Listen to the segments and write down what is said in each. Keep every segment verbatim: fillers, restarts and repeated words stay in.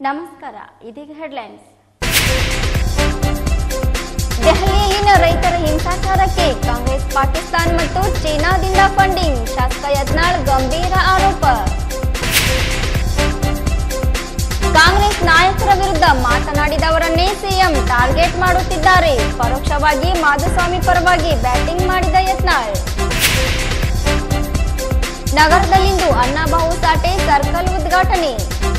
ನಮಸ್ಕಾರ ಇದೀಗ ಹೆಡ್ಲೈನ್ಸ್ ದೆಹಲಿಯಲ್ಲಿನ ರೈತರ ಹಿಂಸಾಚಾರಕ್ಕೆ ಕಾಂಗ್ರೆಸ್ ಪಾಕಿಸ್ತಾನ ಮತ್ತು ಚೀನಾದಿಂದ ಫಂಡಿಂಗ್ ಶಾಸಕ ಯತ್ನಾಳ್ ಗಂಭೀರ ಆರೋಪ ಕಾಂಗ್ರೆಸ್ ನಾಯಕರ ವಿರುದ್ಧ ಮಾತನಾಡಿದವರನ್ನೇ ಸಿಎಂ ಟಾರ್ಗೆಟ್ ಮಾಡುತ್ತಿದ್ದಾರೆ ಪರೋಕ್ಷವಾಗಿ ಮಾಧುಸ್ವಾಮಿ ಪರವಾಗಿ ಬ್ಯಾಟಿಂಗ್ ಮಾಡಿದ ಯತ್ನಾಳ್ ನಗರದಲ್ಲಿಂದು ಅನ್ನಭಾವು ಸಾಟೆ ಸರ್ಕಲ್ ಉದ್ಘಾಟನೆ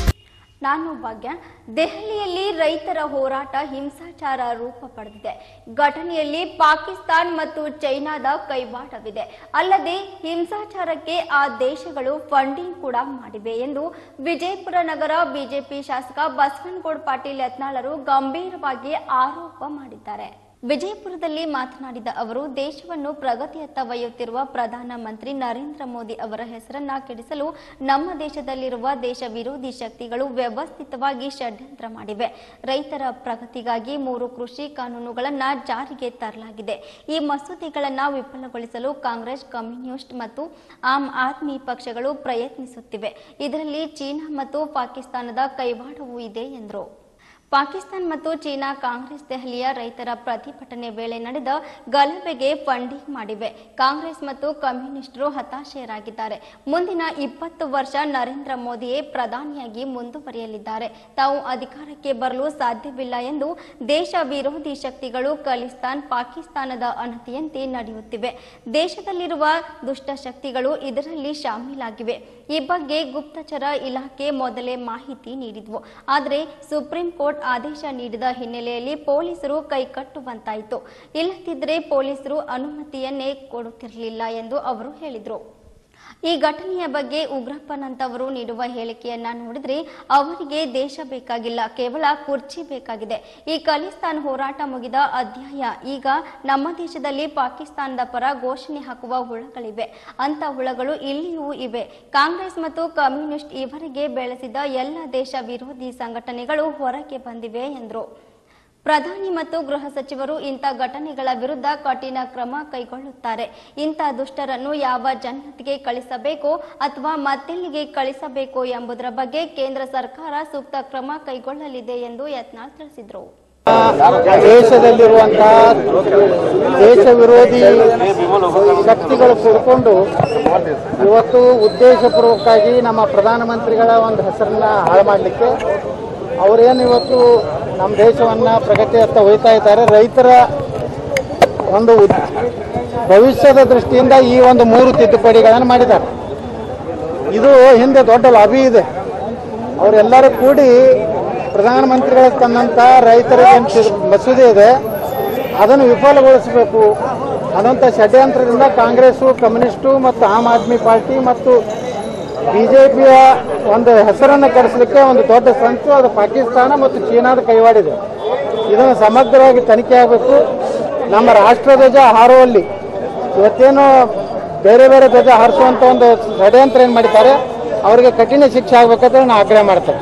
ನಾನು ಭಾಗ್ಯ ದೆಹಲಿಯಲ್ಲಿ ರೈತರ ಹೋರಾಟ ಹಿಂಸಾಚಾರ ರೂಪ ಪಡೆದಿದೆ. ಘಟನೆಯಲ್ಲಿ ಪಾಕಿಸ್ತಾನ ಮತ್ತು ಚೈನಾದ ಕೈವಾಡವಿದೆ. ಅಲ್ಲದೆ ಹಿಂಸಾಚಾರಕ್ಕೆ ಆ ದೇಶಗಳು ಫಂಡಿಂಗ್ ಕೂಡ ಮಾಡಿವೆ ಎಂದು ವಿಜಯಪುರ ನಗರ ಬಿಜೆಪಿ ಶಾಸಕ ಬಸವನಗೌಡ ಪಾಟೀಲ್ ಯತ್ನಾಳರು ಗಂಭೀರವಾಗಿ ಆರೋಪ ಮಾಡಿದ್ದಾರೆ. ವಿಜಯಪುರದಲ್ಲಿ ಮಾತನಾಡಿದ ಅವರು ದೇಶವನ್ನು ಪ್ರಗತಿಯತ್ತ ಒಯ್ಯುತ್ತಿರುವ ಪ್ರಧಾನಮಂತ್ರಿ ನರೇಂದ್ರ ಮೋದಿ ಅವರ ಹೆಸರನ್ನ ಕೆಡಿಸಲು ನಮ್ಮ ದೇಶದಲ್ಲಿರುವ ದೇಶ ವಿರೋಧಿ ಶಕ್ತಿಗಳು ವ್ಯವಸ್ಥಿತವಾಗಿ ಷಡ್ಯಂತ್ರ ಮಾಡಿವೆ. ರೈತರ ಪ್ರಗತಿಗಾಗಿ ಮೂರು ಕೃಷಿ ಕಾನೂನುಗಳನ್ನು ಜಾರಿಗೆ ತರಲಾಗಿದೆ. ಈ ಮಸೂದೆಗಳನ್ನು ವಿಫಲಗೊಳಿಸಲು ಕಾಂಗ್ರೆಸ್, ಕಮ್ಯುನಿಸ್ಟ್ ಮತ್ತು ಆಮ್ ಆದ್ಮಿ ಪಕ್ಷಗಳು ಪ್ರಯತ್ನಿಸುತ್ತಿವೆ. ಇದರಲ್ಲಿ ಚೀನಾ ಮತ್ತು ಪಾಕಿಸ್ತಾನದ ಕೈವಾಡವೂ ಇದೆ ಎಂದರು. ಪಾಕಿಸ್ತಾನ ಮತ್ತು ಚೀನಾ ಕಾಂಗ್ರೆಸ್ ದೆಹಲಿಯ ರೈತರ ಪ್ರತಿಭಟನೆ ವೇಳೆ ನಡೆದ ಗಲಭೆಗೆ ಫಂಡಿಂಗ್ ಮಾಡಿವೆ. ಕಾಂಗ್ರೆಸ್ ಮತ್ತು ಕಮ್ಯುನಿಸ್ಟರು ಹತಾಶೆಯರಾಗಿದ್ದಾರೆ. ಮುಂದಿನ ಇಪ್ಪತ್ತು ವರ್ಷ ನರೇಂದ್ರ ಮೋದಿಯೇ ಪ್ರಧಾನಿಯಾಗಿ ಮುಂದುವರಿಯಲಿದ್ದಾರೆ. ತಾವು ಅಧಿಕಾರಕ್ಕೆ ಬರಲು ಸಾಧ್ಯವಿಲ್ಲ ಎಂದು ದೇಶ ವಿರೋಧಿ ಶಕ್ತಿಗಳು ಖಲಿಸ್ತಾನ್, ಪಾಕಿಸ್ತಾನದ ಅಣತಿಯಂತೆ ನಡೆಯುತ್ತಿವೆ. ದೇಶದಲ್ಲಿರುವ ದುಷ್ಟ ಶಕ್ತಿಗಳು ಇದರಲ್ಲಿ ಶಾಮೀಲಾಗಿವೆ. ಈ ಬಗ್ಗೆ ಗುಪ್ತಚರ ಇಲಾಖೆ ಮೊದಲೇ ಮಾಹಿತಿ ನೀಡಿದ್ವು. ಆದರೆ ಸುಪ್ರೀಂ ಕೋರ್ಟ್ ಆದೇಶ ನೀಡಿದ ಹಿನ್ನೆಲೆಯಲ್ಲಿ ಪೊಲೀಸರು ಕೈಕಟ್ಟುವಂತಾಯಿತು. ಇಲ್ಲದಿದ್ದರೆ ಪೊಲೀಸರು ಅನುಮತಿಯನ್ನೇ ಕೊಡುತ್ತಿರಲಿಲ್ಲ ಎಂದು ಅವರು ಹೇಳಿದರು. ಈ ಘಟನೆಯ ಬಗ್ಗೆ ಉಗ್ರಪ್ಪನಂತವರು ನೀಡುವ ಹೇಳಿಕೆಯನ್ನ ನೋಡಿದ್ರೆ ಅವರಿಗೆ ದೇಶ ಬೇಕಾಗಿಲ್ಲ, ಕೇವಲ ಕುರ್ಚಿ ಬೇಕಾಗಿದೆ. ಈ ಖಲಿಸ್ತಾನ್ ಹೋರಾಟ ಮುಗಿದ ಅಧ್ಯಾಯ. ಈಗ ನಮ್ಮ ದೇಶದಲ್ಲಿ ಪಾಕಿಸ್ತಾನದ ಪರ ಘೋಷಣೆ ಹಾಕುವ ಹುಳಗಳಿವೆ. ಅಂತ ಹುಳಗಳು ಇಲ್ಲಿಯೂ ಇವೆ. ಕಾಂಗ್ರೆಸ್ ಮತ್ತು ಕಮ್ಯುನಿಸ್ಟ್ ಇವರಿಗೆ ಬೆಳೆಸಿದ ಎಲ್ಲ ದೇಶ ವಿರೋಧಿ ಸಂಘಟನೆಗಳು ಹೊರಗೆ ಬಂದಿವೆ ಎಂದರು. ಪ್ರಧಾನಿ ಮತ್ತು ಗೃಹ ಸಚಿವರು ಇಂಥ ಘಟನೆಗಳ ವಿರುದ್ಧ ಕಠಿಣ ಕ್ರಮ ಕೈಗೊಳ್ಳುತ್ತಾರೆ. ಇಂಥ ದುಷ್ಟರನ್ನು ಯಾವ ಜನ್ನತಿಗೆ ಕಳಿಸಬೇಕೋ ಅಥವಾ ಮತ್ತೆಲ್ಲಿಗೆ ಕಳಿಸಬೇಕೋ ಎಂಬುದರ ಬಗ್ಗೆ ಕೇಂದ್ರ ಸರ್ಕಾರ ಸೂಕ್ತ ಕ್ರಮ ಕೈಗೊಳ್ಳಲಿದೆ ಎಂದು ಯತ್ನಾಳ್ ತಿಳಿಸಿದರು. ದೇಶದಲ್ಲಿರುವಂತಹ ದೇಶ ವಿರೋಧಿ ಶಕ್ತಿಗಳು ಕೂಡಿಕೊಂಡು ಇವತ್ತು ಉದ್ದೇಶಪೂರ್ವಕವಾಗಿ ನಮ್ಮ ಪ್ರಧಾನಮಂತ್ರಿಗಳ ಒಂದು ಹೆಸರನ್ನ ಹಾಳು ಮಾಡಲಿಕ್ಕೆ ಅವರೇನು ಇವತ್ತು ನಮ್ಮ ದೇಶವನ್ನ ಪ್ರಗತಿಯತ್ತ ಒಯ್ತಾ ಇದ್ದಾರೆ. ರೈತರ ಒಂದು ಭವಿಷ್ಯದ ದೃಷ್ಟಿಯಿಂದ ಈ ಒಂದು ಮೂರು ತಿದ್ದುಪಡಿಗಳನ್ನು ಮಾಡಿದ್ದಾರೆ. ಇದು ಹಿಂದೆ ದೊಡ್ಡ ಲಾಬಿ ಇದೆ. ಅವರೆಲ್ಲರೂ ಕೂಡಿ ಪ್ರಧಾನಮಂತ್ರಿಗಳ ತನ್ನಂತ ರೈತರಿಗೆ ಮಸೂದೆ ಇದೆ ಅದನ್ನು ವಿಫಲಗೊಳಿಸಬೇಕು ಅನ್ನೋಂಥ ಷಡ್ಯಂತ್ರದಿಂದ ಕಾಂಗ್ರೆಸ್ಸು, ಕಮ್ಯುನಿಸ್ಟು ಮತ್ತು ಆಮ್ ಆದ್ಮಿ ಪಾರ್ಟಿ ಮತ್ತು ಬಿಜೆಪಿಯ ಒಂದು ಹೆಸರನ್ನು ಕೆಡಿಸಲಿಕ್ಕೆ ಒಂದು ದೊಡ್ಡ ಸಂಚು ಅದು ಪಾಕಿಸ್ತಾನ ಮತ್ತು ಚೀನಾದ ಕೈವಾಡಿದೆ. ಇದನ್ನು ಸಮಗ್ರವಾಗಿ ತನಿಖೆ ಆಗಬೇಕು. ನಮ್ಮ ರಾಷ್ಟ್ರಧ್ವಜ ಹಾರುವಲ್ಲಿ ಇವತ್ತೇನು ಬೇರೆ ಬೇರೆ ಧ್ವಜ ಹಾರಿಸುವಂತ ಒಂದು ಷಡ್ಯಂತ್ರ ಏನು ಮಾಡಿದ್ದಾರೆ ಅವರಿಗೆ ಕಠಿಣ ಶಿಕ್ಷೆ ಆಗಬೇಕಂತ ನಾನು ಆಗ್ರಹ ಮಾಡ್ತೇನೆ.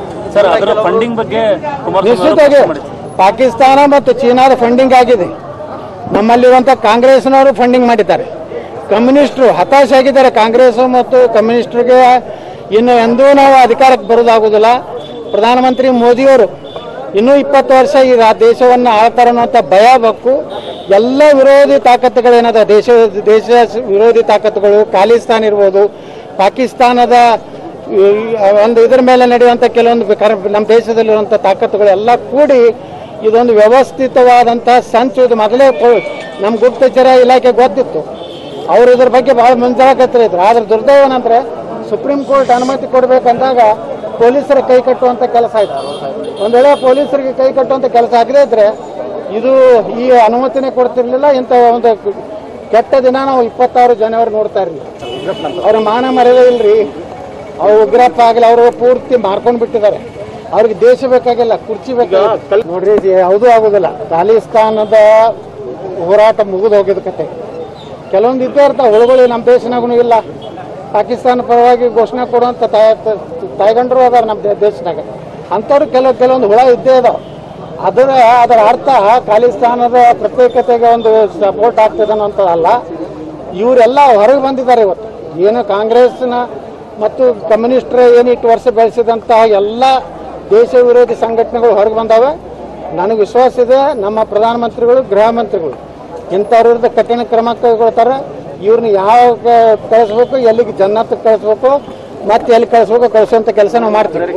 ನಿಶ್ಚಿತವಾಗಿ ಪಾಕಿಸ್ತಾನ ಮತ್ತು ಚೀನಾದ ಫಂಡಿಂಗ್ ಆಗಿದೆ. ನಮ್ಮಲ್ಲಿರುವಂತ ಕಾಂಗ್ರೆಸ್ನವರು ಫಂಡಿಂಗ್ ಮಾಡಿದ್ದಾರೆ. ಕಮ್ಯುನಿಸ್ಟರು ಹತಾಶೆ ಆಗಿದ್ದಾರೆ. ಕಾಂಗ್ರೆಸ್ ಮತ್ತು ಕಮ್ಯುನಿಸ್ಟರಿಗೆ ಇನ್ನು ಎಂದೂ ನಾವು ಅಧಿಕಾರಕ್ಕೆ ಬರೋದಾಗುವುದಿಲ್ಲ. ಪ್ರಧಾನಮಂತ್ರಿ ಮೋದಿಯವರು ಇನ್ನೂ ಇಪ್ಪತ್ತು ವರ್ಷ ಈ ದೇಶವನ್ನು ಆಳ್ತಾರೆ ಅನ್ನುವಂಥ ಭಯ ಬೇಕು. ಎಲ್ಲ ವಿರೋಧಿ ತಾಕತ್ತುಗಳೇನದ ದೇಶ ದೇಶ ವಿರೋಧಿ ತಾಕತ್ತುಗಳು, ಖಾಲಿಸ್ತಾನ್ ಇರ್ಬೋದು, ಪಾಕಿಸ್ತಾನದ ಒಂದು ಇದರ ಮೇಲೆ ನಡೆಯುವಂಥ ಕೆಲವೊಂದು ನಮ್ಮ ದೇಶದಲ್ಲಿರುವಂಥ ತಾಕತ್ತುಗಳು ಎಲ್ಲ ಕೂಡಿ ಇದೊಂದು ವ್ಯವಸ್ಥಿತವಾದಂತಹ ಸಂಚು. ಇದು ಮೊದಲೇ ನಮ್ಮ ಗುಪ್ತಚರ ಇಲಾಖೆ ಗೊತ್ತಿತ್ತು. ಅವರು ಇದ್ರ ಬಗ್ಗೆ ಬಹಳ ಮುಂಜಾಗ್ರತೆ ಇದ್ರು. ಆದ್ರೆ ದುರ್ದೈವ ನಂತರ ಸುಪ್ರೀಂ ಕೋರ್ಟ್ ಅನುಮತಿ ಕೊಡಬೇಕಂದಾಗ ಪೊಲೀಸರ ಕೈ ಕಟ್ಟುವಂತ ಕೆಲಸ ಆಯ್ತು. ಒಂದ್ ವೇಳೆ ಪೊಲೀಸರಿಗೆ ಕೈ ಕಟ್ಟುವಂತ ಕೆಲಸ ಆಗದೇ ಇದ್ರೆ ಇದು ಈ ಅನುಮತಿನೇ ಕೊಡ್ತಿರ್ಲಿಲ್ಲ. ಇಂಥ ಒಂದು ಕೆಟ್ಟ ದಿನ ನಾವು ಇಪ್ಪತ್ತಾರು ಜನವರಿ ನೋಡ್ತಾ ಇರಲಿಲ್ಲ. ಅವ್ರ ಮಾನ ಮರ್ಯಾದೆ ಇಲ್ರಿ. ಅವ್ರು ಉಗ್ರಪ್ಪ ಆಗಲಿ ಅವರು ಪೂರ್ತಿ ಮಾರ್ಕೊಂಡ್ ಬಿಟ್ಟಿದ್ದಾರೆ. ಅವ್ರಿಗೆ ದೇಶ ಬೇಕಾಗಿಲ್ಲ, ಕುರ್ಚಿ ಬೇಕಾಗಿಲ್ಲ. ನೋಡ್ರಿ, ಯಾವುದೂ ಆಗುದಿಲ್ಲ. ಖಾಲಿಸ್ತಾನದ ಹೋರಾಟ ಮುಗಿದು ಹೋಗಿದ ಕತೆ. ಕೆಲವೊಂದು ಇದ್ದೇ ಇರ್ತಾವೆ ಹುಳುಗಳು. ನಮ್ಮ ದೇಶನಾಗೂ ಇಲ್ಲ. ಪಾಕಿಸ್ತಾನ ಪರವಾಗಿ ಘೋಷಣೆ ಕೊಡುವಂಥ ತಾಯ್ಗಂಡರು ಅದಾರ ನಮ್ಮ ದೇಶನಾಗ. ಅಂಥವ್ರು ಕೆಲವು ಕೆಲವೊಂದು ಹುಳ ಇದ್ದೇ ಇದಾವೆ. ಅದರ ಅದರ ಅರ್ಥ ಖಾಲಿಸ್ತಾನದ ಪ್ರತ್ಯೇಕತೆಗೆ ಒಂದು ಸಪೋರ್ಟ್ ಆಗ್ತದೆ ಅನ್ನೋಂಥದ್ದಲ್ಲ. ಇವರೆಲ್ಲ ಹೊರಗೆ ಬಂದಿದ್ದಾರೆ ಇವತ್ತು. ಏನು ಕಾಂಗ್ರೆಸ್ನ ಮತ್ತು ಕಮ್ಯುನಿಸ್ಟರೇ ಏನು ಇಟ್ಟು ವರ್ಷ ಬೆಳೆಸಿದಂತಹ ಎಲ್ಲ ದೇಶ ವಿರೋಧಿ ಸಂಘಟನೆಗಳು ಹೊರಗೆ ಬಂದಾವೆ. ನನಗೆ ವಿಶ್ವಾಸ ಇದೆ ನಮ್ಮ ಪ್ರಧಾನಮಂತ್ರಿಗಳು ಗೃಹ ಮಂತ್ರಿಗಳು ಇಂಥವ್ರ ವಿರುದ್ಧ ಕಠಿಣ ಕ್ರಮ ಕೈಗೊಳ್ತಾರೆ. ಇವ್ರನ್ನ ಯಾವ ಕಳಿಸ್ಬೇಕು, ಎಲ್ಲಿಗೆ ಜನ್ನತ್ತಕ್ಕೆ ಕಳಿಸ್ಬೇಕು, ಮತ್ತೆ ಎಲ್ಲಿ ಕಳಿಸ್ಬೇಕು ಕಳಿಸುವಂತ ಕೆಲಸ ನಾವು ಮಾಡ್ತೀವಿ.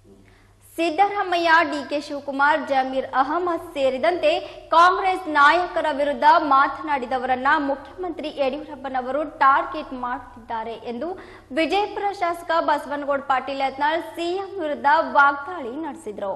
ಸಿದ್ದರಾಮಯ್ಯ, ಡಿಕೆ ಶಿವಕುಮಾರ್, ಜಮೀರ್ ಅಹಮದ್ ಸೇರಿದಂತೆ ಕಾಂಗ್ರೆಸ್ ನಾಯಕರ ವಿರುದ್ಧ ಮಾತನಾಡಿದವರನ್ನ ಮುಖ್ಯಮಂತ್ರಿ ಯಡಿಯೂರಪ್ಪನವರು ಟಾರ್ಗೆಟ್ ಮಾಡುತ್ತಿದ್ದಾರೆ ಎಂದು ವಿಜಯಪುರ ಶಾಸಕ ಬಸವನಗೌಡ ಪಾಟೀಲ್ ಯತ್ನಾಳ್ ಸಿಎಂ ವಿರುದ್ಧ ವಾಗ್ದಾಳಿ ನಡೆಸಿದರು.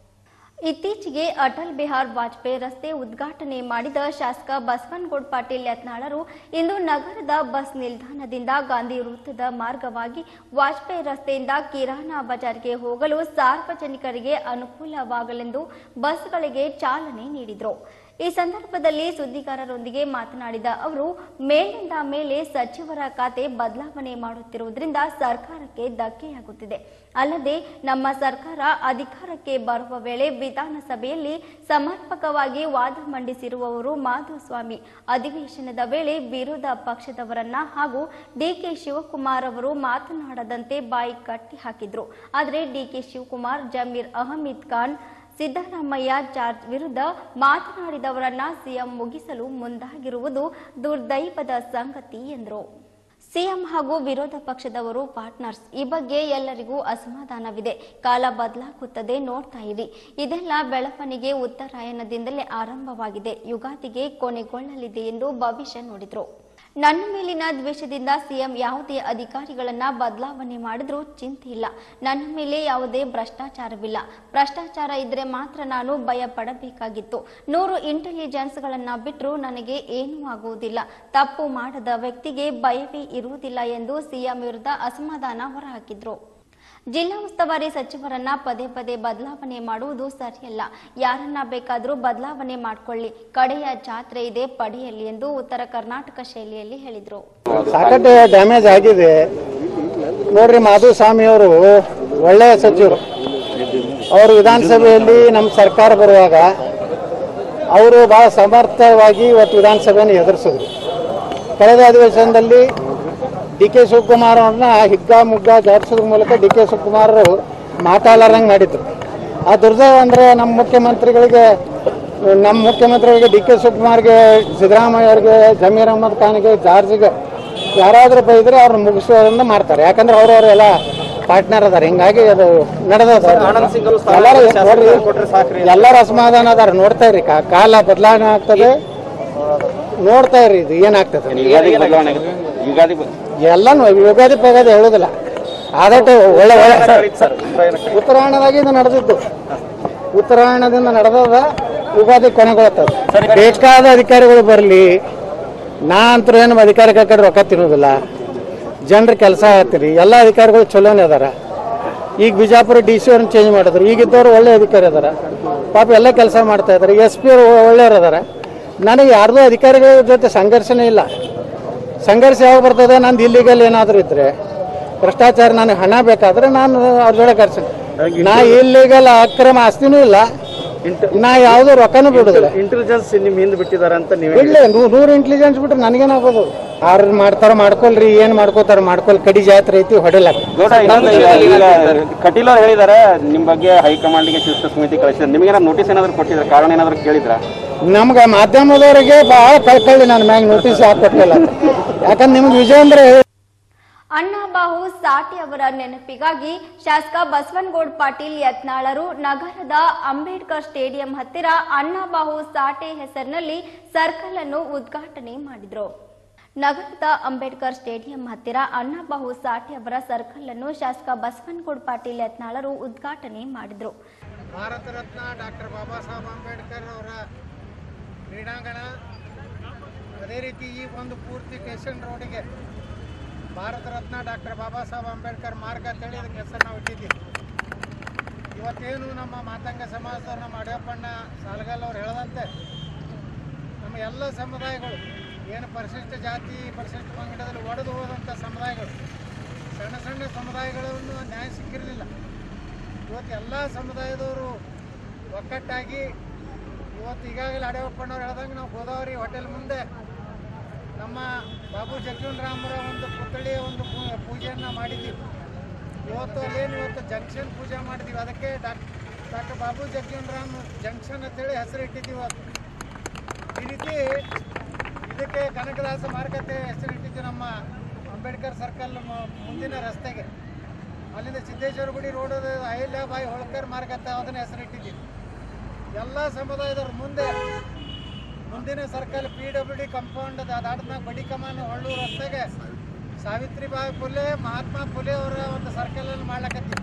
ಇತ್ತೀಚೆಗೆ ಅಟಲ್ ಬಿಹಾರ್ ವಾಜಪೇಯಿ ರಸ್ತೆ ಉದ್ಘಾಟನೆ ಮಾಡಿದ ಶಾಸಕ ಬಸವನಗೌಡ ಪಾಟೀಲ್ ಯತ್ನಾಳರು ಇಂದು ನಗರದ ಬಸ್ ನಿಲ್ದಾಣದಿಂದ ಗಾಂಧಿ ವೃತ್ತದ ಮಾರ್ಗವಾಗಿ ವಾಜಪೇಯಿ ರಸ್ತೆಯಿಂದ ಕಿರಾಣಾ ಬಜಾರ್ಗೆ ಹೋಗಲು ಸಾರ್ವಜನಿಕರಿಗೆ ಅನುಕೂಲವಾಗಲೆಂದು ಬಸ್ಗಳಿಗೆ ಚಾಲನೆ ನೀಡಿದರು. ಈ ಸಂದರ್ಭದಲ್ಲಿ ಸುದ್ದಿಗಾರರೊಂದಿಗೆ ಮಾತನಾಡಿದ ಅವರು, ಮೇಲಿಂದ ಮೇಲೆ ಸಚಿವರ ಖಾತೆ ಬದಲಾವಣೆ ಮಾಡುತ್ತಿರುವುದರಿಂದ ಸರ್ಕಾರಕ್ಕೆ ಧಕ್ಕೆಯಾಗುತ್ತಿದೆ. ಅಲ್ಲದೆ ನಮ್ಮ ಸರ್ಕಾರ ಅಧಿಕಾರಕ್ಕೆ ಬರುವ ವೇಳೆ ವಿಧಾನಸಭೆಯಲ್ಲಿ ಸಮರ್ಪಕವಾಗಿ ವಾದ ಮಂಡಿಸಿರುವವರು ಮಾಧುಸ್ವಾಮಿ ಅಧಿವೇಶನದ ವೇಳೆ ವಿರೋಧ ಪಕ್ಷದವರನ್ನ ಹಾಗೂ ಡಿಕೆ ಶಿವಕುಮಾರ್ ಅವರು ಮಾತನಾಡದಂತೆ ಬಾಯಿ ಕಟ್ಟಿ ಹಾಕಿದ್ರು. ಆದರೆ ಡಿಕೆ ಶಿವಕುಮಾರ್, ಜಮೀರ್ ಅಹಮದ್ ಖಾನ್, ಸಿದ್ದರಾಮಯ್ಯ ಜಾರ್ಜ್ ವಿರುದ್ಧ ಮಾತನಾಡಿದವರನ್ನ ಸಿಎಂ ಮುಗಿಸಲು ಮುಂದಾಗಿರುವುದು ದುರ್ದೈವದ ಸಂಗತಿ ಎಂದರು. ಸಿಎಂ ಹಾಗೂ ವಿರೋಧ ಪಕ್ಷದವರು ಪಾರ್ಟ್ನರ್ಸ್. ಈ ಬಗ್ಗೆ ಎಲ್ಲರಿಗೂ ಅಸಮಾಧಾನವಿದೆ. ಕಾಲ ಬದಲಾಗುತ್ತದೆ, ನೋಡ್ತಾ ಇರಿ. ಇದೆಲ್ಲ ಬೆಳವಣಿಗೆ ಉತ್ತರಾಯಣದಿಂದಲೇ ಆರಂಭವಾಗಿದೆ, ಯುಗಾದಿಗೆ ಕೊನೆಗೊಳ್ಳಲಿದೆ ಎಂದು ಭವಿಷ್ಯ ನುಡಿದರು. ನನ್ನ ಮೇಲಿನ ದ್ವೇಷದಿಂದ ಸಿಎಂ ಯಾವುದೇ ಅಧಿಕಾರಿಗಳನ್ನ ಬದಲಾವಣೆ ಮಾಡಿದ್ರೂ ಚಿಂತೆ ಇಲ್ಲ. ನನ್ನ ಮೇಲೆ ಯಾವುದೇ ಭ್ರಷ್ಟಾಚಾರವಿಲ್ಲ. ಭ್ರಷ್ಟಾಚಾರ ಇದ್ರೆ ಮಾತ್ರ ನಾನು ಭಯ ಪಡಬೇಕಾಗಿತ್ತು. ನೂರು ಇಂಟೆಲಿಜೆನ್ಸ್ಗಳನ್ನ ಬಿಟ್ಟರೂ ನನಗೆ ಏನೂ ಆಗುವುದಿಲ್ಲ. ತಪ್ಪು ಮಾಡದ ವ್ಯಕ್ತಿಗೆ ಭಯವೇ ಇರುವುದಿಲ್ಲ ಎಂದು ಸಿಎಂ ವಿರುದ್ಧ ಅಸಮಾಧಾನ ಹೊರಹಾಕಿದ್ರು. ಜಿಲ್ಲಾ ಉಸ್ತುವಾರಿ ಸಚಿವರನ್ನ ಪದೇ ಪದೇ ಬದಲಾವಣೆ ಮಾಡುವುದು ಸರಿಯಲ್ಲ. ಯಾರನ್ನ ಬೇಕಾದರೂ ಬದಲಾವಣೆ ಮಾಡಿಕೊಳ್ಳಿ. ಕಡೆಯ ಜಾತ್ರೆ ಇದೆ, ಪಡೆಯಲಿ ಎಂದು ಉತ್ತರ ಕರ್ನಾಟಕ ಶೈಲಿಯಲ್ಲಿ ಹೇಳಿದರು. ಸಾಕಷ್ಟು ಡ್ಯಾಮೇಜ್ ಆಗಿದೆ ನೋಡ್ರಿ. ಮಾಧುಸ್ವಾಮಿ ಅವರು ಒಳ್ಳೆಯ ಸಚಿವರು. ಅವರು ವಿಧಾನಸಭೆಯಲ್ಲಿ ನಮ್ಮ ಸರ್ಕಾರ ಬರುವಾಗ ಅವರು ಬಹಳ ಸಮರ್ಥವಾಗಿ ಇವತ್ತು ವಿಧಾನಸಭೆಯನ್ನು ಎದುರಿಸಿದ್ರು. ಕಳೆದ ಅಧಿವೇಶನದಲ್ಲಿ ಡಿ ಕೆ ಶಿವಕುಮಾರ್ ಅವ್ರನ್ನ ಹಿಗ್ಗ ಮುಗ್ಗ ಜಾರಿಸೋದ್ರ ಮೂಲಕ ಡಿ ಕೆ ಶಿವಕುಮಾರ್ ಮಾತಾಡಲಾರಂಗೆ ಮಾಡಿದ್ರು. ಆ ದುರ್ದೈವ ಅಂದರೆ ನಮ್ಮ ಮುಖ್ಯಮಂತ್ರಿಗಳಿಗೆ ನಮ್ಮ ಮುಖ್ಯಮಂತ್ರಿಗಳಿಗೆ ಡಿ ಕೆ ಶಿವಕುಮಾರ್ಗೆ, ಸಿದ್ದರಾಮಯ್ಯ ಅವ್ರಿಗೆ, ಜಮೀರ್ ಅಹಮದ್ ಖಾನ್ಗೆ, ಜಾರ್ಜ್ಗೆ ಯಾರಾದರೂ ಬೈದರೆ ಅವ್ರನ್ನ ಮುಗಿಸೋದ್ರಿಂದ ಮಾಡ್ತಾರೆ. ಯಾಕಂದ್ರೆ ಅವ್ರವರೆಲ್ಲ ಪಾರ್ಟ್ನರ್ ಅದಾರ. ಹಿಂಗಾಗಿ ಅದು ನಡೆದ ಎಲ್ಲರ ಅಸಮಾಧಾನ ಅದಾರ. ನೋಡ್ತಾ ಇರಿ, ಕಾಲ ಬದಲಾವಣೆ ಆಗ್ತದೆ, ನೋಡ್ತಾ ಇರಿ ಇದು ಏನಾಗ್ತದೆ. ಎಲ್ಲಾನು ಯುಗಾದಿ ಪಗಾದಿ ಹೇಳುದಿಲ್ಲ. ಆದಷ್ಟು ಒಳ್ಳೆ ಒಳ್ಳೆ ಉತ್ತರಾಯಣದಾಗಿ ಇದು ನಡೆದಿದ್ದು. ಉತ್ತರಾಯಣದಿಂದ ನಡೆದದ ಯುಗಾದಿ ಕೊನೆಗೊಳ್ತದೆ. ಬೇಕಾದ ಅಧಿಕಾರಿಗಳು ಬರಲಿ, ನಾ ಅಂತೂ ಏನು ಅಧಿಕಾರಿ ಕಡೆ ರೊಕ್ಕ ತಿನ್ನೋದಿಲ್ಲ. ಜನರ ಕೆಲಸ ಆಗ್ತೀರಿ. ಎಲ್ಲ ಅಧಿಕಾರಿಗಳು ಚಲೋನೇ ಅದಾರ. ಈಗ ಬಿಜಾಪುರ ಡಿ ಸಿ ಅವ್ರನ್ನ ಚೇಂಜ್ ಮಾಡಿದ್ರು. ಈಗಿದ್ದವರು ಒಳ್ಳೆ ಅಧಿಕಾರಿ ಅದಾರ. ಪಾಪ ಎಲ್ಲ ಕೆಲಸ ಮಾಡ್ತಾ ಇದಾರೆ. ಎಸ್ ಪಿ ಅವರು ಒಳ್ಳೆಯವ್ರು ಅದಾರ. ನನಗೆ ಯಾರ್ದೂ ಅಧಿಕಾರಿಗಳ ಜೊತೆ ಸಂಘರ್ಷನೇ ಇಲ್ಲ. ಸಂಘರ್ಷ ಯಾವಾಗ ಬರ್ತದೆ, ನಂದು ಇಲ್ಲಿಗಲ್ ಏನಾದರೂ ಇದ್ರೆ, ಭ್ರಷ್ಟಾಚಾರ ನನಗೆ ಹಣ ಬೇಕಾದ್ರೆ ನಾನು ಅವ್ರ ಜೊತೆ ಕರ್ಸಿ. ನಾ ಇಲ್ಲಿಗಲ್ ಅಕ್ರಮ ಆಸ್ತಿನೂ ಇಲ್ಲ, ನಾ ಯಾವುದೋ ರೊಕ್ಕನೂ ಬಿಡುದಿಲ್ಲ. ಇಂಟೆಲಿಜೆನ್ಸ್ ನಿಮ್ ಹಿಂದೆ ಬಿಟ್ಟಿದಾರ ಅಂತ ನೀವು ಇಲ್ಲ. ನೂರು ಇಂಟೆಲಿಜೆನ್ಸ್ ಬಿಟ್ರೆ ನನಗೇನಾಗೋದು. ಯಾರು ಮಾಡ್ತಾರ ಮಾಡ್ಕೊಳ್ರಿ, ಏನ್ ಮಾಡ್ಕೋತಾರ ಮಾಡ್ಕೊಲ್. ಕಡಿ ಜಾತ್ರೆ ಐತಿ, ಹೊಡೆಲಾಕ. ಕಟೀಲ್ ಅವ್ರು ಹೇಳಿದಾರೆ ನಿಮ್ ಬಗ್ಗೆ ಹೈಕಮಾಂಡ್ಗೆ ಶಿಸ್ತು ಸಮಿತಿ ಕಳಿಸಿದ್ರೆ. ನಿಮ್ಗೆ ನೋಟಿಸ್ ಏನಾದ್ರು ಕೊಟ್ಟಿದ್ರೆ, ಕಾರಣ ಏನಾದ್ರು ಕೇಳಿದ್ರ? ನಮ್ಗೆ ಮಾಧ್ಯಮದವರಿಗೆ ಬಹಳ ಕಳ್ಕೊಳ್ಳಿ ನನ್ನ ಮ್ಯಾಗ ನೋಟಿಸ್ ಯಾಕೆ ಕೊಟ್ಟಿಲ್ಲ. ಯಾಕಂದ್ರೆ ನಿಮ್ಗೆ ವಿಜಯೇಂದ್ರ ಅಣ್ಣಾಬಾಹು ಸಾಟಿ ಅವರ ನೆನಪಿಗಾಗಿ ಶಾಸಕ ಬಸವನಗೌಡ ಪಾಟೀಲ್ ಯತ್ನಾಳರು ನಗರದ ಅಂಬೇಡ್ಕರ್ ಸ್ಟೇಡಿಯಂ ಹತ್ತಿರ ಅಣ್ಣಾಬಾಹು ಸಾಟೆ ಹೆಸರಿನಲ್ಲಿ ಸರ್ಕಲ್ ಅನ್ನು ಉದ್ಘಾಟನೆ ಮಾಡಿದರು. ನಗರದ ಅಂಬೇಡ್ಕರ್ ಸ್ಟೇಡಿಯಂ ಹತ್ತಿರ ಅಣ್ಣಾಬಾಹು ಸಾಟೆ ಅವರ ಸರ್ಕಲ್ ಅನ್ನು ಶಾಸಕ ಬಸವನಗೌಡ ಪಾಟೀಲ್ ಯತ್ನಾಳರು ಉದ್ಘಾಟನೆ ಮಾಡಿದರು. ಭಾರತ ರತ್ನ ಡಾಕ್ಟರ್ ಬಾಬಾ ಸಾಹೇಬ್ ಅಂಬೇಡ್ಕರ್ ಅವರ ಕ್ರೀಡಾಂಗಣ, ಅದೇ ರೀತಿ ಈ ಒಂದು ಪೂರ್ತಿ ಸ್ಟೇಷನ್ ರೋಡಿಗೆ ಭಾರತ ರತ್ನ ಡಾಕ್ಟರ್ ಬಾಬಾ ಸಾಹೇಬ್ ಅಂಬೇಡ್ಕರ್ ಮಾರ್ಗ ಅಂತೇಳಿ ಇದಕ್ಕೆ ಹೆಸರು ನಾವು ಇಟ್ಟಿದ್ದೀವಿ. ಇವತ್ತೇನು ನಮ್ಮ ಮಾತಂಗ ಸಮಾಜದವ್ರು, ನಮ್ಮ ಅಡಿಯಪ್ಪಣ್ಣ ಸಾಲಗಲ್ ಅವ್ರು ಹೇಳದಂತೆ ನಮ್ಮ ಎಲ್ಲ ಸಮುದಾಯಗಳು ಏನು ಪರಿಶಿಷ್ಟ ಜಾತಿ ಪರಿಶಿಷ್ಟ ಪಂಗಡದಲ್ಲಿ ಒಡೆದು ಹೋದಂಥ ಸಮುದಾಯಗಳು, ಸಣ್ಣ ಸಣ್ಣ ಸಮುದಾಯಗಳನ್ನು ನ್ಯಾಯ ಸಿಕ್ಕಿರಲಿಲ್ಲ. ಇವತ್ತು ಎಲ್ಲ ಸಮುದಾಯದವರು ಒಕ್ಕಟ್ಟಾಗಿ ಇವತ್ತು ಈಗಾಗಲೇ ಅಡಿಯಪ್ಪಣ್ಣವ್ರು ಹೇಳ್ದಂಗೆ ನಾವು ಗೋದಾವರಿ ಹೋಟೆಲ್ ಮುಂದೆ ನಮ್ಮ ಬಾಬು ಜಗಜೀವನ್ ರಾಮರ ಒಂದು ಪುತ್ಥಳಿಯ ಒಂದು ಪೂಜೆಯನ್ನು ಮಾಡಿದ್ದೀವಿ. ಇವತ್ತು ಅಲ್ಲೇನು ಇವತ್ತು ಜಂಕ್ಷನ್ ಪೂಜೆ ಮಾಡಿದೀವಿ, ಅದಕ್ಕೆ doc doctor Babu Jagjivanram junction ಅಂತೇಳಿ ಹೆಸರು ಇಟ್ಟಿದ್ದೀವಿ. ಇವತ್ತು ಈ ರೀತಿ ಇದಕ್ಕೆ ಕನಕದಾಸ ಮಾರುಕಟ್ಟೆ ಹೆಸರಿಟ್ಟಿದ್ದೀವಿ. ನಮ್ಮ ಅಂಬೇಡ್ಕರ್ ಸರ್ಕಲ್ ಮುಂದಿನ ರಸ್ತೆಗೆ ಅಲ್ಲಿಂದ ಸಿದ್ದೇಶ್ವರ ಗುಡಿ ರೋಡ್ ಅಹಿಲ್ಯಾಬಾಯಿ ಹೋಳ್ಕರ್ ಮಾರುಕಟ್ಟೆ ಅದನ್ನ ಹೆಸರಿಟ್ಟಿದ್ದೀವಿ. ಎಲ್ಲ ಸಮುದಾಯದವ್ರ ಮುಂದೆ ಮುಂದಿನ circle P W D compound ದಾಟದ ಬಡಿ ಕಮಾನ್ ಹೊಳ್ಳೂರು ರಸ್ತೆಗೆ ಸಾವಿತ್ರಿಬಾಯಿ ಫುಲೆ ಮಹಾತ್ಮ ಫುಲೆ ಅವರ ಒಂದು ಸರ್ಕಲನ್ನು ಮಾಡ್ಲಕತ್ತೀವಿ.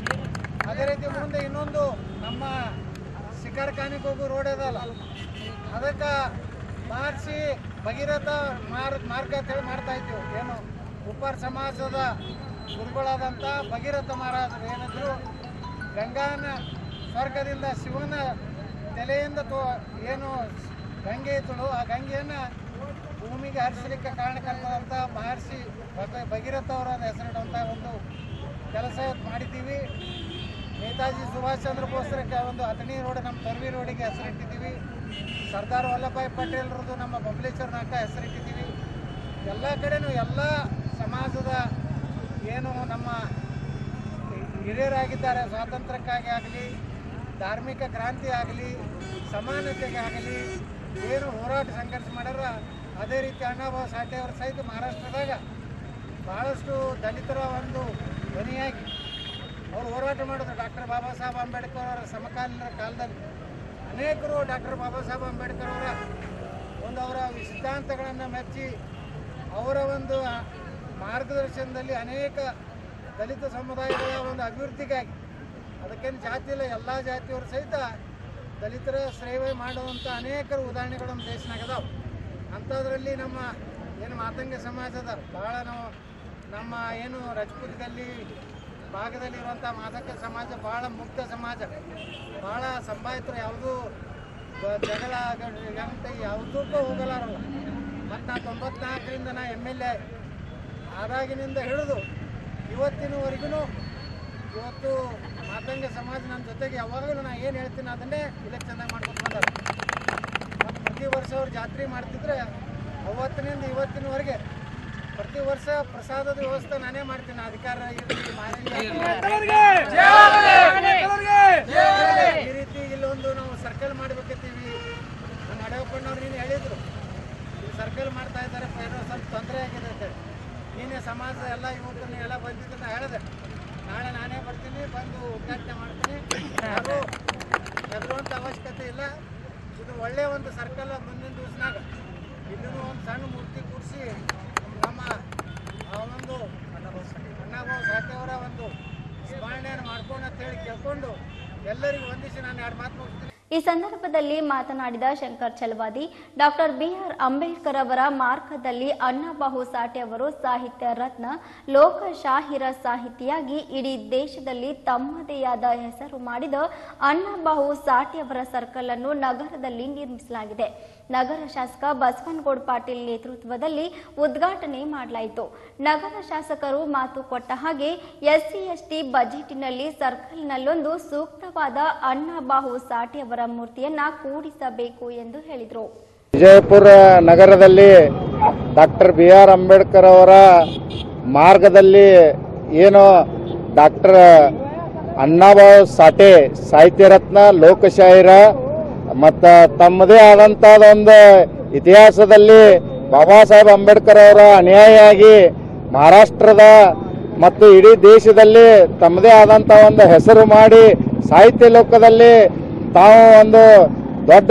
ಅದೇ ರೀತಿ ಮುಂದೆ ಇನ್ನೊಂದು ನಮ್ಮ ಶಿಖರ್ಖಾನಿಗೆ ಹೋಗೋ ರೋಡ್ ಅದಲ್ಲ, ಅದಕ್ಕೆ ಮಾರ್ಚಿ ಭಗೀರಥ ಮಾರ್ಗ ಮಾರ್ಗ ಅಂತೇಳಿ ಮಾಡ್ತಾ ಇದ್ದೀವಿ. ಏನು ಉಪ್ಪಾರ ಸಮಾಜದ ಗುರುಗಳಾದಂಥ ಭಗೀರಥ ಮಹಾರಾಜರು ಏನಿದ್ರು ಗಂಗಾನ ಸ್ವರ್ಗದಿಂದ ಶಿವನ ತಲೆಯಿಂದ ತೋ ಏನು ಗಂಗೆ ಇದ್ದಳು, ಆ ಗಂಗೆಯನ್ನು ಭೂಮಿಗೆ ಹರಿಸಲಿಕ್ಕೆ ಕಾರಣಕರ್ತದಂಥ ಮಹರ್ಷಿ ಭಗ ಭಗೀರಥ ಅವರ ಹೆಸರಿಡುವಂಥ ಒಂದು ಕೆಲಸ ಮಾಡಿದ್ದೀವಿ. ನೇತಾಜಿ ಸುಭಾಷ್ ಚಂದ್ರ ಬೋಸ್ರಕ್ಕೆ ಒಂದು ಹತ್ತನೇ ರೋಡ್ ನಮ್ಮ ತೊರವಿ ರೋಡಿಗೆ ಹೆಸರಿಟ್ಟಿದ್ದೀವಿ. ಸರ್ದಾರ್ ವಲ್ಲಭಭಾಯಿ ಪಟೇಲ್ರದ್ದು ನಮ್ಮ ಬಬಲೇಶ್ವರ ನಾಟ ಹೆಸರಿಟ್ಟಿದ್ದೀವಿ. ಎಲ್ಲ ಕಡೆನೂ ಎಲ್ಲ ಸಮಾಜದ ಏನು ನಮ್ಮ ಹಿರಿಯರಾಗಿದ್ದಾರೆ, ಸ್ವಾತಂತ್ರ್ಯಕ್ಕಾಗಿ ಆಗಲಿ, ಧಾರ್ಮಿಕ ಕ್ರಾಂತಿ ಆಗಲಿ, ಸಮಾನತೆಗೆ ಆಗಲಿ ಏನು ಹೋರಾಟ ಸಂಘರ್ಷ ಮಾಡ್ಯಾರ, ಅದೇ ರೀತಿ ಅಣ್ಣಾಭಾವ ಸಾಠೆ ಅವರ ಸಹಿತ ಮಹಾರಾಷ್ಟ್ರದಾಗ ಭಾಳಷ್ಟು ದಲಿತರ ಒಂದು ಧ್ವನಿಯಾಗಿ ಅವರು ಹೋರಾಟ ಮಾಡಿದ್ರು. ಡಾಕ್ಟರ್ ಬಾಬಾ ಸಾಹೇಬ್ ಅಂಬೇಡ್ಕರ್ ಅವರ ಸಮಕಾಲೀನ ಕಾಲದಲ್ಲಿ ಅನೇಕರು ಡಾಕ್ಟರ್ ಬಾಬಾ ಸಾಹೇಬ್ ಅಂಬೇಡ್ಕರ್ ಅವರ ಒಂದು ಅವರ ಸಿದ್ಧಾಂತಗಳನ್ನು ಮೆಚ್ಚಿ ಅವರ ಒಂದು ಮಾರ್ಗದರ್ಶನದಲ್ಲಿ ಅನೇಕ ದಲಿತ ಸಮುದಾಯಗಳ ಒಂದು ಅಭಿವೃದ್ಧಿಗಾಗಿ, ಅದಕ್ಕೇನು ಜಾತಿ ಇಲ್ಲ, ಎಲ್ಲ ಜಾತಿಯವರು ಸಹಿತ ದಲಿತರ ಸೇವೆ ಮಾಡುವಂಥ ಅನೇಕರು ಉದಾಹರಣೆಗಳು ನಮ್ಮ ದೇಶನಾಗ ಅದಾವೆ. ಅಂಥದ್ರಲ್ಲಿ ನಮ್ಮ ಏನು ಮಾತಂಗ ಸಮಾಜದ ಭಾಳ ನಾವು ನಮ್ಮ ಏನು ರಜಪೂತ್ಗಲ್ಲಿ ಭಾಗದಲ್ಲಿರುವಂಥ ಮಾದಕ ಸಮಾಜ ಭಾಳ ಮುಕ್ತ ಸಮಾಜ, ಭಾಳ ಸಂಭಾಯಿತರು, ಯಾವುದೂ ಜಗಳ ಅಂತ ಯಾವುದಕ್ಕೂ ಹೋಗಲಾರಲ್ಲ. ಮತ್ತು ನಾ ತೊಂಬತ್ನಾಲ್ಕರಿಂದ ನಾ ಎಮ್ ಎಲ್ ಎ ಆದಾಗಿನಿಂದ ಹಿಡಿದು ಇವತ್ತಿನವರೆಗೂ ಇವತ್ತು ಮಾತಂಗ ಸಮಾಜ ನನ್ನ ಜೊತೆಗೆ ಯಾವಾಗಲೂ ನಾ ಏನು ಹೇಳ್ತೀನಿ ಅದನ್ನೇ ಇಲೆಕ್ಷನ್ದಾಗ ಮಾಡ್ಕೊಂಡು ಬಂದಾರ. ಮತ್ತು ಪ್ರತಿ ವರ್ಷ ಅವ್ರು ಜಾತ್ರೆ ಮಾಡ್ತಿದ್ರೆ ಅವತ್ತಿನಿಂದ ಇವತ್ತಿನವರೆಗೆ ಪ್ರತಿ ವರ್ಷ ಪ್ರಸಾದದ ವ್ಯವಸ್ಥೆ ನಾನೇ ಮಾಡ್ತೀನಿ. ಅಧಿಕಾರ ಇರಲಿ ಮಾಲಿನ್ಯ ಈ ರೀತಿ ಇಲ್ಲೊಂದು ನಾವು ಸರ್ಕಲ್ ಮಾಡಬೇಕತ್ತೀವಿ. ನನ್ನ ಅಡವಪ್ಪಣ್ಣವ್ರು ನೀನು ಹೇಳಿದರು ಸರ್ಕಲ್ ಮಾಡ್ತಾ ಇದ್ದಾರೆ, ಏನೋ ಸ್ವಲ್ಪ ತೊಂದರೆ ಆಗಿದೆ ಅಂತೇಳಿ. ನೀನೇ ಸಮಾಜದ ಎಲ್ಲ ಯುವಕರನ್ನ ಎಲ್ಲ ಬಂದಿದ್ದು ನಾ ಹೇಳಿದೆ, ನಾಳೆ ನಾನೇ ಬರ್ತೀನಿ, ಬಂದು ಉದ್ಘಾಟನೆ ಮಾಡ್ತೀನಿ. ಯಾರು ಹೆದರುವಂಥ ಅವಶ್ಯಕತೆ ಇಲ್ಲ. ಇದು ಒಳ್ಳೆಯ ಒಂದು ಸರ್ಕಲ್. ಮುಂದಿನ ದಿವಸನಾಗ ಇನ್ನೂ ಒಂದು ಸಣ್ಣ ಮೂರ್ತಿ ಕೂರಿಸಿ ನಮ್ಮ ಒಂದು ಅಣ್ಣಾಭಾವ ಸಾಠೆ ಅವರ ಒಂದು ಸ್ಮರಣೆಯನ್ನು ಮಾಡ್ಕೊಂಡು ಅಂತ ಹೇಳಿ ಕೇಳ್ಕೊಂಡು ಎಲ್ಲರಿಗೂ ವಂದಿಸಿ ನಾನು ಎರಡು ಮಾತು ಮುಗಿಸ್ತೀನಿ. ಈ ಸಂದರ್ಭದಲ್ಲಿ ಮಾತನಾಡಿದ Shankar Chalavadi, doctor B R Ambedkar ಅವರ ಮಾರ್ಗದಲ್ಲಿ ಅಣ್ಣಾಭಾವು ಸಾಠೆ ಅವರು ಸಾಹಿತ್ಯ ರತ್ನ, ಲೋಕಶಾಹಿರ ಸಾಹಿತಿಯಾಗಿ ಇಡೀ ದೇಶದಲ್ಲಿ ತಮ್ಮದೇ ಆದ ಹೆಸರು ಮಾಡಿದ ಅಣ್ಣಾಭಾವು ಸಾಠೆ ಅವರ ಸರ್ಕಲ್ ಅನ್ನು ನಗರದಲ್ಲಿ ನಿರ್ಮಿಸಲಾಗಿದೆ. ನಗರ ಶಾಸಕ ಬಸವನಗೌಡ ಪಾಟೀಲ್ ನೇತೃತ್ವದಲ್ಲಿ ಉದ್ಘಾಟನೆ ಮಾಡಲಾಯಿತು. ನಗರ ಶಾಸಕರು ಮಾತು ಕೊಟ್ಟ ಹಾಗೆ ಎಸ್ಸಿ ಎಸ್ಟಿ ಬಜೆಟ್ನಲ್ಲಿ ಸರ್ಕಲ್ನಲ್ಲೊಂದು ಸೂಕ್ತವಾದ ಅಣ್ಣಾಭಾವು ಸಾಠೆ ಅವರ ಮೂರ್ತಿಯನ್ನ ಕೂಡಿಸಬೇಕು ಎಂದು ಹೇಳಿದರು. ವಿಜಯಪುರ ನಗರದಲ್ಲಿ ಡಾಕ್ಟರ್ ಬಿ ಆರ್ ಅಂಬೇಡ್ಕರ್ ಅವರ ಮಾರ್ಗದಲ್ಲಿ ಏನು ಡಾಕ್ಟರ್ ಅಣ್ಣಾಭಾವು ಸಾಠೆ ಸಾಹಿತ್ಯ ರತ್ನ, ಲೋಕಶಾಹಿರ ಮತ್ತು ತಮ್ಮದೇ ಆದಂಥದ್ದೊಂದು ಇತಿಹಾಸದಲ್ಲಿ ಬಾಬಾ ಸಾಹೇಬ್ ಅಂಬೇಡ್ಕರ್ ಅವರ ಅನ್ಯಾಯಿಯಾಗಿ ಮಹಾರಾಷ್ಟ್ರದ ಮತ್ತು ಇಡೀ ದೇಶದಲ್ಲಿ ತಮ್ಮದೇ ಆದಂಥ ಒಂದು ಹೆಸರು ಮಾಡಿ ಸಾಹಿತ್ಯ ಲೋಕದಲ್ಲಿ ತಾವು ಒಂದು ದೊಡ್ಡ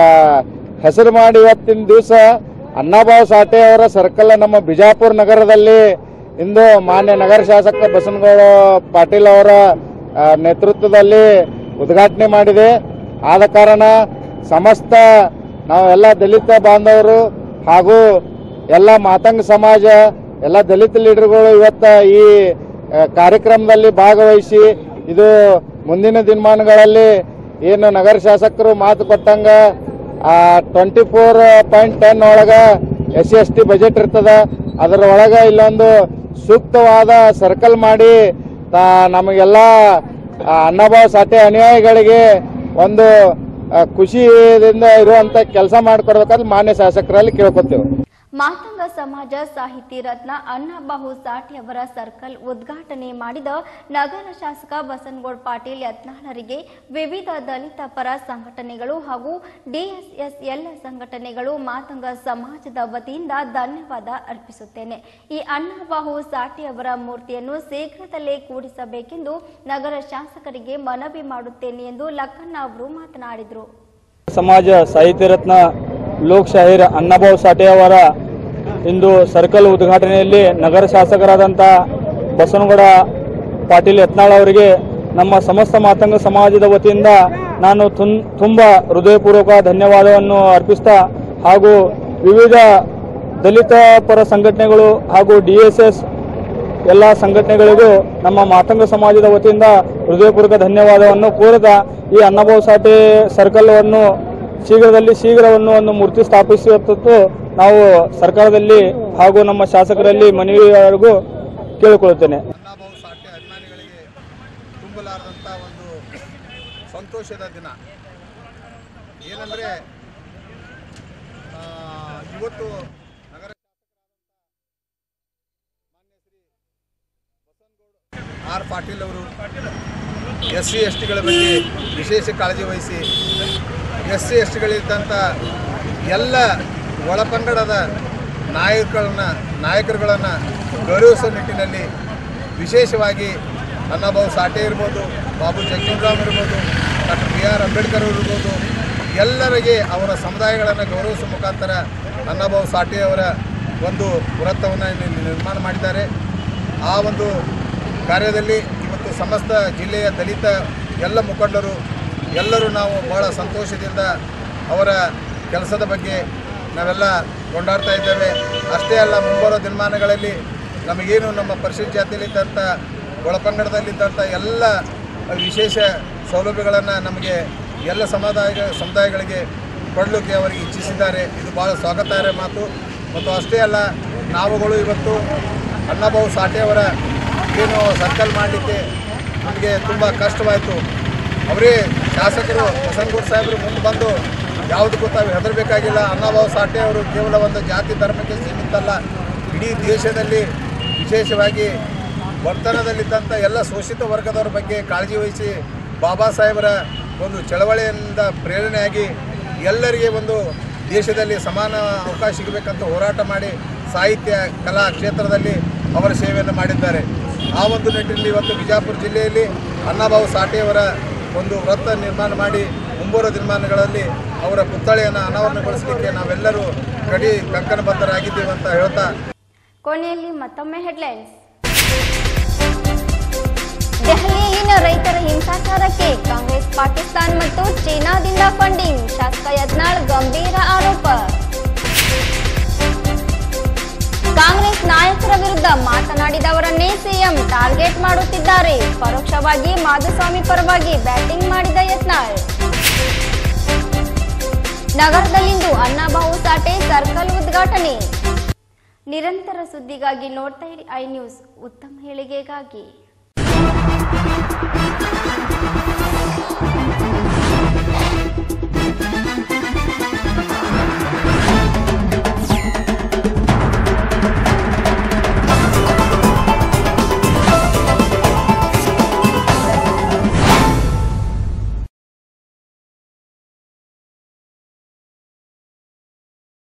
ಹೆಸರು ಮಾಡಿ ಇವತ್ತಿನ ದಿವಸ ಅಣ್ಣಾಭಾವು ಸಾಠೆ ಅವರ ಸರ್ಕಲ್ ನಮ್ಮ ಬಿಜಾಪುರ ನಗರದಲ್ಲಿ ಇಂದು ಮಾನ್ಯ ನಗರ ಶಾಸಕ ಬಸವನಗೌಡ ಪಾಟೀಲ್ ಅವರ ನೇತೃತ್ವದಲ್ಲಿ ಉದ್ಘಾಟನೆ ಮಾಡಿದೆ. ಆದ ಕಾರಣ ಸಮಸ್ತ ನಾವೆಲ್ಲ ದಲಿತ ಬಾಂಧವರು ಹಾಗೂ ಎಲ್ಲ ಮಾತಂಗ ಸಮಾಜ, ಎಲ್ಲ ದಲಿತ ಲೀಡರ್ಗಳು ಇವತ್ತ ಈ ಕಾರ್ಯಕ್ರಮದಲ್ಲಿ ಭಾಗವಹಿಸಿ ಇದು ಮುಂದಿನ ದಿನಮಾನಗಳಲ್ಲಿ ಏನು ನಗರ ಶಾಸಕರು ಮಾತು ಕೊಟ್ಟಂಗ ಟ್ವೆಂಟಿ ಫೋರ್ ಪಾಯಿಂಟ್ ಟೆನ್ ಒಳಗ S C S T budget ಇರ್ತದ, ಅದರ ಒಳಗ ಇಲ್ಲೊಂದು ಸೂಕ್ತವಾದ ಸರ್ಕಲ್ ಮಾಡಿ ನಮಗೆಲ್ಲ ಅಣ್ಣಾಭಾವು ಸಾಠೆ ಅನುಯಾಯಿಗಳಿಗೆ ಒಂದು ಖುಷಿಯಿಂದ ಇರುವಂತ ಕೆಲಸ ಮಾಡಿಕೊಡ್ಬೇಕಂತ ಮಾನ್ಯ ಶಾಸಕರಲ್ಲಿ ಕೇಳ್ಕೊತೇವೆ. ಮಾತಂಗ ಸಮಾಜ ಸಾಹಿತಿ ರತ್ನ ಅಣ್ಣಾಬಾಹು ಸಾಟಿ ಅವರ ಸರ್ಕಲ್ ಉದ್ಘಾಟನೆ ಮಾಡಿದ ನಗರ ಶಾಸಕ ಬಸನಗೌಡ ಪಾಟೀಲ್ ಯತ್ನಾಳರಿಗೆ ವಿವಿಧ ದಲಿತ ಪರ ಸಂಘಟನೆಗಳು ಹಾಗೂ ಡಿಎಸ್ಎಸ್ಎಲ್ ಸಂಘಟನೆಗಳು ಮಾತಂಗ ಸಮಾಜದ ವತಿಯಿಂದ ಧನ್ಯವಾದ ಅರ್ಪಿಸುತ್ತೇನೆ. ಈ ಅಣ್ಣಾಬಾಹು ಸಾಟಿ ಅವರ ಮೂರ್ತಿಯನ್ನು ಶೀಘ್ರದಲ್ಲೇ ಕೂಡಿಸಬೇಕೆಂದು ನಗರ ಶಾಸಕರಿಗೆ ಮನವಿ ಮಾಡುತ್ತೇನೆ ಎಂದು ಲಕ್ಕಣ್ಣ ಅವರು ಮಾತನಾಡಿದರು. ಸಮಾಜ ಸಾಹಿತ್ಯ ರತ್ನ ಲೋಕಶಾಹೀರ್ ಅಣ್ಣಾಬಾಹು ಸಾಟಿ ಅವರ ಇಂದು ಸರ್ಕಲ್ ಉದ್ಘಾಟನೆಯಲ್ಲಿ ನಗರ ಶಾಸಕರಾದಂಥ ಬಸನಗೌಡ ಪಾಟೀಲ್ ಯತ್ನಾಳ್ ಅವರಿಗೆ ನಮ್ಮ ಸಮಸ್ತ ಮಾತಂಗ ಸಮಾಜದ ವತಿಯಿಂದ ನಾನು ತುಂಬ ಹೃದಯಪೂರ್ವಕ ಧನ್ಯವಾದವನ್ನು ಅರ್ಪಿಸ್ತಾ ಹಾಗೂ ವಿವಿಧ ದಲಿತ ಪರ ಸಂಘಟನೆಗಳು ಹಾಗೂ ಡಿ ಎಸ್ ಎಸ್ ಎಲ್ಲ ಸಂಘಟನೆಗಳಿಗೂ ನಮ್ಮ ಮಾತಂಗ ಸಮಾಜದ ವತಿಯಿಂದ ಹೃದಯಪೂರ್ವಕ ಧನ್ಯವಾದವನ್ನು ಕೋರುತ್ತಾ ಈ ಅಣ್ಣಾಬಾಹು ಸಾಟಿ ಸರ್ಕಲ್ವನ್ನು ಶೀಘ್ರದಲ್ಲಿ ಶೀಘ್ರವನ್ನು ಒಂದು ಮೂರ್ತಿ ಸ್ಥಾಪಿಸುವತ್ತು ನಾವು ಸರ್ಕಾರದಲ್ಲಿ ಹಾಗೂ ನಮ್ಮ ಶಾಸಕರಲ್ಲಿ ಮನವಿಯವರೆಗೂ ಕೇಳಿಕೊಳ್ಳುತ್ತೇನೆ. ಅಣ್ಣಾಬಾಹು ಸಾಟಿ ಅಭಿಮಾನಿಗಳಿಗೆ ತುಂಬಲಾರದಂಥ ಒಂದು ಸಂತೋಷದ ದಿನ ಏನಂದರೆ ಇವತ್ತು ನಗರ ಮಾನ್ಯ ಶ್ರೀ ಬಸನಗೌಡ ಆರ್ ಪಾಟೀಲ್ ಅವರು ಎಸ್ ಸಿ ಎಸ್ ಟಿಗಳ ಬಗ್ಗೆ ವಿಶೇಷ ಕಾಳಜಿ ವಹಿಸಿ ಎಸ್ ಸಿ ಎಸ್ ಟಿಗಳಿದ್ದಂಥ ಎಲ್ಲ ಒಳಪಂಗಡದ ನಾಯಕರನ್ನ ನಾಯಕರುಗಳನ್ನು ಗೌರವಿಸುವ ನಿಟ್ಟಿನಲ್ಲಿ ವಿಶೇಷವಾಗಿ ಅಣ್ಣಾಬಾಹು ಸಾಟಿ ಇರ್ಬೋದು, ಬಾಬು ಜಗಜೀವನರಾಮ್ ಇರ್ಬೋದು, ಡಾಕ್ಟರ್ ಬಿ ಆರ್ ಅಂಬೇಡ್ಕರ್ ಇರ್ಬೋದು, ಎಲ್ಲರಿಗೆ ಅವರ ಸಮುದಾಯಗಳನ್ನು ಗೌರವಿಸುವ ಮುಖಾಂತರ ಅಣ್ಣಾಬಾಹು ಸಾಟಿ ಅವರ ಒಂದು ವೃತ್ತವನ್ನು ನಿರ್ಮಾಣ ಮಾಡಿದ್ದಾರೆ. ಆ ಒಂದು ಕಾರ್ಯದಲ್ಲಿ ಇವತ್ತು ಸಮಸ್ತ ಜಿಲ್ಲೆಯ ದಲಿತ ಎಲ್ಲ ಮುಖಂಡರು ಎಲ್ಲರೂ ನಾವು ಬಹಳ ಸಂತೋಷದಿಂದ ಅವರ ಕೆಲಸದ ಬಗ್ಗೆ ನಾವೆಲ್ಲ ಕೊಂಡಾಡ್ತಾ ಇದ್ದೇವೆ. ಅಷ್ಟೇ ಅಲ್ಲ, ಮುಂಬರುವ ದಿನಮಾನಗಳಲ್ಲಿ ನಮಗೇನು ನಮ್ಮ ಪರಿಶಿಷ್ಟ ಜಾತಿಯಲ್ಲಿದ್ದಂಥ ಒಳಪಂಗಡದಲ್ಲಿದ್ದಂಥ ಎಲ್ಲ ವಿಶೇಷ ಸೌಲಭ್ಯಗಳನ್ನು ನಮಗೆ ಎಲ್ಲ ಸಮುದಾಯ ಸಮುದಾಯಗಳಿಗೆ ಕೊಡಲಿಕ್ಕೆ ಅವರಿಗೆ ಇಚ್ಛಿಸಿದ್ದಾರೆ. ಇದು ಭಾಳ ಸ್ವಾಗತಾರ್ಹ ಮಾತು. ಮತ್ತು ಅಷ್ಟೇ ಅಲ್ಲ, ನಾವುಗಳು ಇವತ್ತು ಅಣ್ಣಾಬಾಹು ಸಾಟಿ ಅವರ ಏನು ಸರ್ಕಲ್ ಮಾಡಲಿಕ್ಕೆ ನಮಗೆ ತುಂಬ ಕಷ್ಟವಾಯಿತು. ಅವರೇ ಶಾಸಕರು ಬಸನಗೌಡ ಸಾಹೇಬರು ಮುಂದೆ ಬಂದು ಯಾವುದಕ್ಕೂ ತಾವು ಹೆದರಬೇಕಾಗಿಲ್ಲ, ಅಣ್ಣಾಬಾಹು ಸಾಟಿ ಅವರು ಕೇವಲ ಒಂದು ಜಾತಿ ಧರ್ಮಕ್ಕೆ ಸೀಮಿತ ಅಲ್ಲ, ಇಡೀ ದೇಶದಲ್ಲಿ ವಿಶೇಷವಾಗಿ ಬಡತನದಲ್ಲಿದ್ದಂಥ ಎಲ್ಲ ಶೋಷಿತ ವರ್ಗದವರ ಬಗ್ಗೆ ಕಾಳಜಿ ವಹಿಸಿ ಬಾಬಾ ಸಾಹೇಬರ ಒಂದು ಚಳವಳಿಯಿಂದ ಪ್ರೇರಣೆಯಾಗಿ ಎಲ್ಲರಿಗೆ ಒಂದು ದೇಶದಲ್ಲಿ ಸಮಾನ ಅವಕಾಶ ಸಿಗಬೇಕಂತ ಹೋರಾಟ ಮಾಡಿ ಸಾಹಿತ್ಯ ಕಲಾ ಕ್ಷೇತ್ರದಲ್ಲಿ ಅವರ ಸೇವೆಯನ್ನು ಮಾಡಿದ್ದಾರೆ. ಆ ಒಂದು ನಿಟ್ಟಿನಲ್ಲಿ ಇವತ್ತು ವಿಜಯಪುರ ಜಿಲ್ಲೆಯಲ್ಲಿ ಅಣ್ಣಾಬಾಹು ಸಾಟಿ ಅವರ ಒಂದು ವೃತ್ತ ನಿರ್ಮಾಣ ಮಾಡಿ ಮುಂಬರುವ ದಿನಮಾನಗಳಲ್ಲಿ ಅವರ ಪುತ್ಥಳಿಯನ್ನು ಅನಾವರಣಗೊಳಿಸಲಿಕ್ಕೆ ನಾವೆಲ್ಲರೂ ಕಡಿ ಕಂಕಣಬದ್ಧರಾಗಿದ್ದೇವೆ ಅಂತ ಹೇಳ್ತಾ ಕೊನೆಯಲ್ಲಿ ಮತ್ತೊಮ್ಮೆ ಹೆಡ್ಲೈನ್ಸ್. ದೆಹಲಿಯಲ್ಲಿನ ರೈತರ ಹಿಂಸಾಚಾರಕ್ಕೆ ಕಾಂಗ್ರೆಸ್ ಪಾಕಿಸ್ತಾನ ಮತ್ತು ಚೀನಾದಿಂದ ಫಂಡಿಂಗ್, ಶಾಸಕ ಯತ್ನಾಳ್ ಗಂಭೀರ ಆರೋಪ. ಕಾಂಗ್ರೆಸ್ ನಾಯಕರ ವಿರುದ್ಧ ಮಾತನಾಡಿದವರನ್ನೇ ಸಿಎಂ ಟಾರ್ಗೆಟ್ ಮಾಡುತ್ತಿದ್ದಾರೆ, ಪರೋಕ್ಷವಾಗಿ ಮಾಧುಸ್ವಾಮಿ ಪರವಾಗಿ ಬ್ಯಾಟಿಂಗ್ ಮಾಡಿದ ಯತ್ನಾಳ್. ನಗರದಲ್ಲಿಂದು ಅಣ್ಣಾಬಾಹು ಸಾಟಿ ಸರ್ಕಲ್ ಉದ್ಘಾಟನೆ. ನಿರಂತರ ಸುದ್ದಿಗಾಗಿ ನೋಡ್ತಾ ಇರಿ ಐ ನ್ಯೂಸ್, ಉತ್ತಮ ಹೇಳಿಕೆಗಾಗಿ.